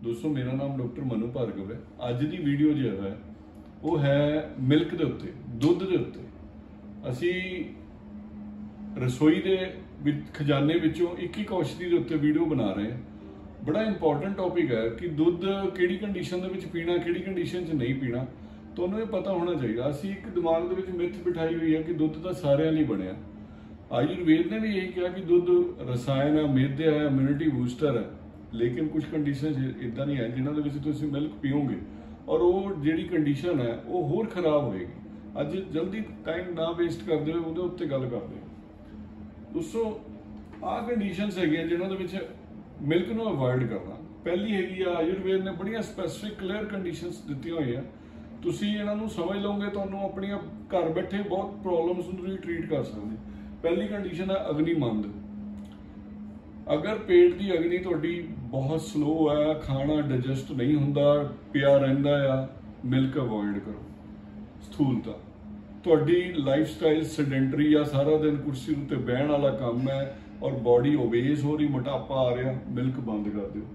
दोस्तों मेरा नाम डॉक्टर मनु भार्गव है। अज की वीडियो जो है वो है मिल्क के उत्ते, दुध के उत्ते। असी रसोई के खजाने विचों एक एक औषधि के उत्ते वीडियो बना रहे हैं। बड़ा इंपॉर्टेंट टॉपिक है कि दुध किहड़ी कंडीशन दे विच पीना, किहड़ी कंडीशन च नहीं पीना, तुहानूं ये पता होना चाहिए। असी एक दिमाग दे विच मिथ बिठाई हुई है कि दुध तां सारिਆਂ ਲਈ ਬਣਿਆ। आयुर्वेद ने भी यही कहा कि दुध रसायन है, मेदे है, इम्यूनिटी बूस्टर है। लेकिन कुछ कंडीशन इदा नहीं है जिन्होंने मिल्क पीओगे और वो जी कंडीशन है वो होर खराब होएगी। अज जल्दी टाइम ना वेस्ट करते हुए वो उत्ते गल करते हैं। दोस्तों आ कंडीशन है जिन्होंने मिल्क को अवॉइड करना। पहली हैगी आयुर्वेद ने बड़िया स्पैसिफिक क्लीयर कंडीशनस दी हुई है। तुसी इन्हों समझ लोगे तो अपनी घर बैठे बहुत प्रॉब्लम्स ट्रीट कर सकते। पहली कंडीशन है अग्निमंद। अगर पेट की अग्नि थोड़ी बहुत स्लो है, खाना डाइजेस्ट नहीं होंदा, पिया रहिंदा आ, मिल्क अवॉइड करो। स्थूलता थोड़ी लाइफ स्टाइल सेडेंटरी या सारा दिन कुर्सी उत्ते बहन वाला काम है और बॉडी ओबेस हो रही, मोटापा आ रहा, मिल्क बंद कर दो।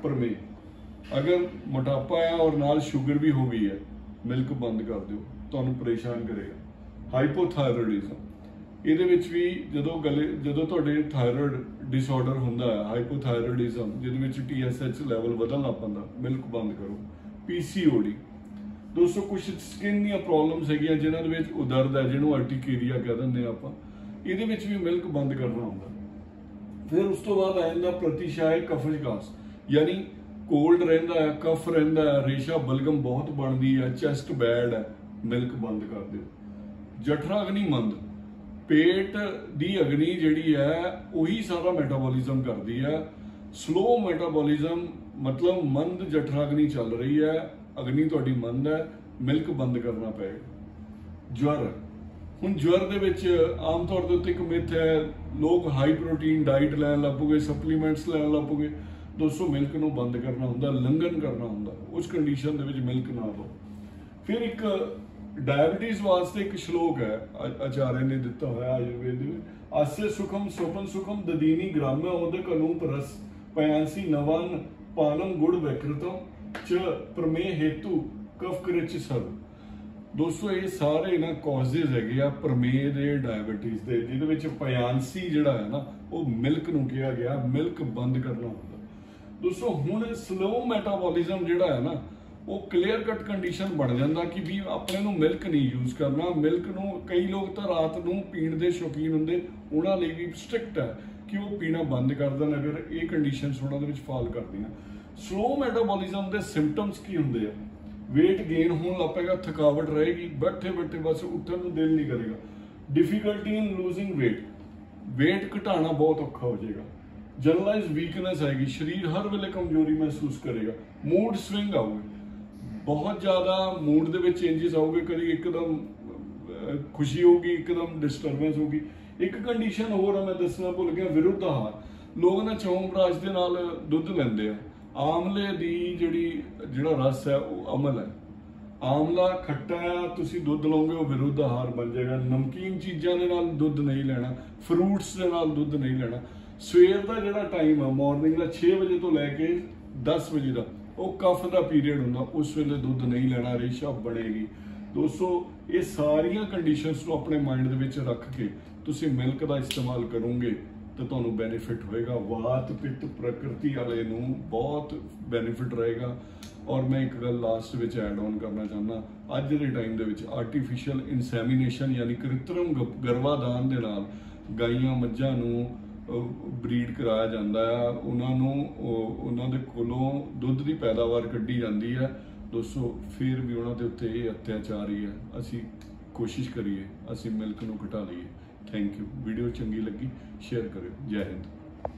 प्रमेह अगर मोटापा है और नाल शुगर भी हो गई है, मिल्क बंद कर दो, तुहानूं परेशान करेगा। हाइपोथायरॉइडिज्म ਇਹਦੇ ਵਿੱਚ ਵੀ ਜਦੋਂ ਤੁਹਾਡੇ थायराइड डिसऑर्डर ਹੁੰਦਾ ਹੈ, हाइपोथायरॉइडिज्म ਜਿਹਦੇ ਵਿੱਚ TSH ਲੈਵਲ ਵਧਣ ਲੱਗ ਪੈਂਦਾ, ਮਿਲਕ ਬੰਦ ਕਰੋ। PCOD ਦੋਸਤੋ ਕੁਝ ਸਕਿਨ ਦੀਆਂ ਪ੍ਰੋਬਲਮਸ ਹੈਗੀਆਂ ਜਿਨ੍ਹਾਂ ਦੇ ਵਿੱਚ ਉਦਰਦ ਹੈ, ਜਿਹਨੂੰ ਅਰਟੀਕੇਰੀਆ ਕਹਿ ਦਿੰਦੇ ਆਪਾਂ, ਇਹਦੇ ਵਿੱਚ ਵੀ ਮਿਲਕ ਬੰਦ ਕਰਨਾ ਹੁੰਦਾ। ਫਿਰ ਉਸ ਤੋਂ ਬਾਅਦ ਆ ਜਾਂਦਾ ਪ੍ਰਤੀਸ਼ਾਏ ਕਫਜਕਾਸ, ਯਾਨੀ ਕੋਲਡ ਰਹਿੰਦਾ ਹੈ, ਕਫ ਰਹਿੰਦਾ ਹੈ, ਰੇਸ਼ਾ ਬਲਗਮ ਬਹੁਤ ਬਣਦੀ ਹੈ, ਚੈਸਟ ਬੈਡ ਹੈ, ਮਿਲਕ ਬੰਦ ਕਰ ਦਿਓ। ਜਠਰਾ ਅਗਨੀਮੰਦ पेट की अग्नि जी है उही सारा मैटाबॉलिज्म करती है। स्लो मैटाबॉलिज्म मतलब मंद जठराग्नि चल रही है, अग्नि थोड़ी मंद है, मिल्क बंद करना पेगा। ज्वर हुण ज्वर दे विच आम तौर पर एक मिथ है, लोग हाई प्रोटीन डाइट लैन लग पए, सप्लीमेंट्स लैन लग पए। दोस्तों मिल्क नूं बंद करना हुंदा, लंघन करना हुंदा, उस कंडीशन दे विच मिल्क ना लो। फिर एक डायबिटीज वास्ते एक श्लोक है आचार्य ने दिता हुआ आयुर्वेद में, आस्य सुखम स्वपन सुखम ददीनी ग्राम्य उदक अनूप रस पयांसी नवन पानम गुड़ वैकृतम च प्रमेय हेतु कफ कृच सर्व। दोस्तों ये सारे ना कॉजेज है प्रमेय दे डायबिटीज दे, जिहदे विच पयांसी जिहड़ा है ना वो मिल्क नूं कहा गया, मिल्क बंद करना हुंदा। दोस्तों हुण स्लो मैटाबॉलिज्म जिहड़ा है ना वो क्लीयर कट कंडीशन बन जाता कि भी अपने नूं मिल्क नहीं यूज करना। मिल्क नूं कई लोग तो रात नूं पीण दे शौकीन हुंदे, उन्हां लई भी स्ट्रिक्ट है कि वो पीना बंद कर देण अगर ये कंडीशनस उन्हां दे विच फॉल करदियां। स्लो मैटाबॉलिज्म दे सिम्पटम्स की हुंदे आ? वेट गेन होण लग पेगा, थकावट रहेगी, बैठे बैठे बस उठण नूं दिल नहीं करेगा। Difficulty in losing weight, weight घटाना बहुत औखा हो जाएगा। जनरलाइज वीकनेस आएगी, शरीर हर वेले कमजोरी महसूस करेगा। मूड स्विंग आऊगे, बहुत ज़्यादा मूड दे विच चेंजिस आउगे, कभी एकदम खुशी होगी, एकदम डिस्टरबेंस होगी। एक कंडीशन होर मैं दसना भुल गया, विरुद्ध आहार। लोग ना चौंपराज दे नाल दुध लैंदे आ। आमले दी जिहड़ा रस है वो अमल है, आमला खट्टा है, तुसी दुध लोगे वो विरुद्ध आहार बन जाएगा। नमकीन चीज़ों के नाल दुध नहीं लेना, फ्रूट्स के नाल दुध नहीं लेना। सवेर का जिहड़ा टाइम है मॉर्निंग का 6 बजे तो लैके 10 बजे का वो कफ का पीरियड होंदा, उस वेले दुध नहीं लेना, रेशा बढ़ेगी। दोस्तों ये सारिया कंडीशनस को अपने माइंड दे विच रख के तुसी मिल्क का इस्तेमाल करोगे तो तुहानूं बेनीफिट होएगा। वात पित्त प्रकृति वाले नूं बहुत बेनीफिट रहेगा। और मैं एक गल लास्ट विच ऐड ऑन करना चाहना, अज दे टाइम दे विच आर्टिफिशियल इंसैमीनेशन यानी कृत्रिम गर्भाधान दे नाल गाइयां मੱਝਾਂ नूं ब्रीड कराया जाता है, उन्होंने दे कोलों दुध की पैदावार कड्ढी जाती है। दोस्तों फिर भी उन्होंने उत्ते ये अत्याचार ही है। असी कोशिश करिए असी मिल्क नूं घटा लईए। Thank you. वीडियो चंगी लगी शेयर करो। जय हिंद।